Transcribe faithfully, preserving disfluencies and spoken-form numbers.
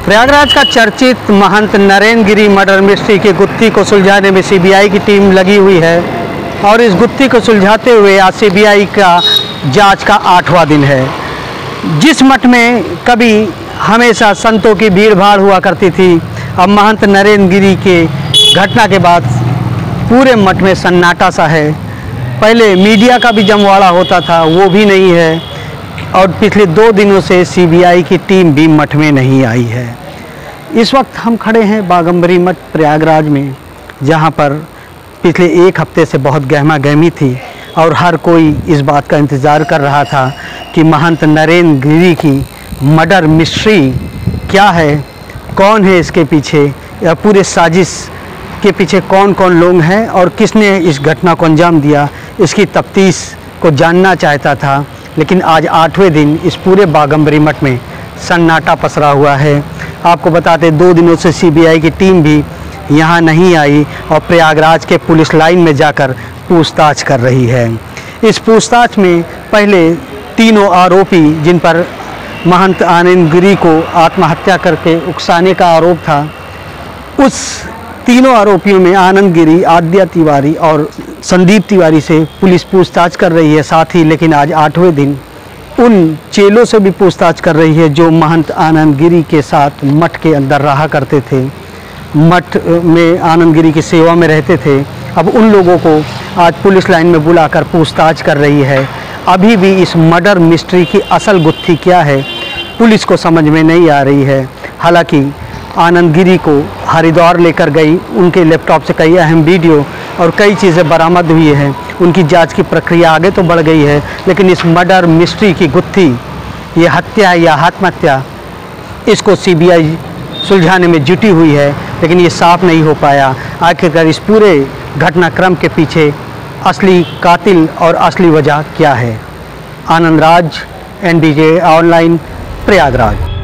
प्रयागराज का चर्चित महंत नरेंद्र गिरी मर्डर मिस्ट्री की गुत्थी को सुलझाने में सीबीआई की टीम लगी हुई है और इस गुत्थी को सुलझाते हुए आज सीबीआई का जांच का आठवां दिन है। जिस मठ में कभी हमेशा संतों की भीड़ भाड़ हुआ करती थी, अब महंत नरेंद्र गिरी के घटना के बाद पूरे मठ में सन्नाटा सा है। पहले मीडिया का भी जमवाड़ा होता था, वो भी नहीं है और पिछले दो दिनों से सीबीआई की टीम भी मठ में नहीं आई है। इस वक्त हम खड़े हैं बाघंबरी मठ प्रयागराज में, जहां पर पिछले एक हफ्ते से बहुत गहमा गहमी थी और हर कोई इस बात का इंतज़ार कर रहा था कि महंत नरेंद्र गिरी की मर्डर मिस्ट्री क्या है, कौन है इसके पीछे, या पूरे साजिश के पीछे कौन कौन लोग हैं और किसने इस घटना को अंजाम दिया, इसकी तफ्तीश को जानना चाहता था। लेकिन आज आठवें दिन इस पूरे बाघंबरी मठ में सन्नाटा पसरा हुआ है। आपको बताते दो दिनों से सीबीआई की टीम भी यहाँ नहीं आई और प्रयागराज के पुलिस लाइन में जाकर पूछताछ कर रही है। इस पूछताछ में पहले तीनों आरोपी, जिन पर महंत आनंद गिरी को आत्महत्या करके उकसाने का आरोप था, उस तीनों आरोपियों में आनंद गिरी, आद्या तिवारी और संदीप तिवारी से पुलिस पूछताछ कर रही है। साथ ही लेकिन आज आठवें दिन उन चेलों से भी पूछताछ कर रही है जो महंत आनंद गिरी के साथ मठ के अंदर रहा करते थे, मठ में आनंद गिरी की सेवा में रहते थे। अब उन लोगों को आज पुलिस लाइन में बुलाकर पूछताछ कर रही है। अभी भी इस मर्डर मिस्ट्री की असल गुत्थी क्या है पुलिस को समझ में नहीं आ रही है। हालांकि आनंद गिरी को हरिद्वार लेकर गई, उनके लैपटॉप से कई अहम वीडियो और कई चीज़ें बरामद हुई हैं। उनकी जांच की प्रक्रिया आगे तो बढ़ गई है, लेकिन इस मर्डर मिस्ट्री की गुत्थी, ये हत्या या आत्महत्या, इसको सीबीआई सुलझाने में जुटी हुई है, लेकिन ये साफ नहीं हो पाया आखिरकार इस पूरे घटनाक्रम के पीछे असली कातिल और असली वजह क्या है। Anand Raj, NDJ online, Prayagraj.